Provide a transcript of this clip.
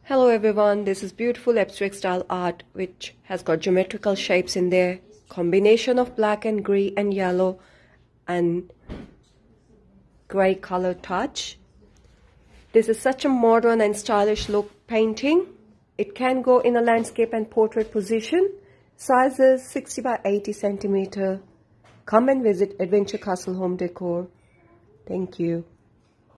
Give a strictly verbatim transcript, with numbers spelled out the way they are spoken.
Hello everyone, this is beautiful abstract style art which has got geometrical shapes in there, combination of black and grey and yellow and grey color touch. This is such a modern and stylish look painting. It can go in a landscape and portrait position. Size is sixty by eighty centimeter. Come and visit Adventure Castle Home Decor. Thank you.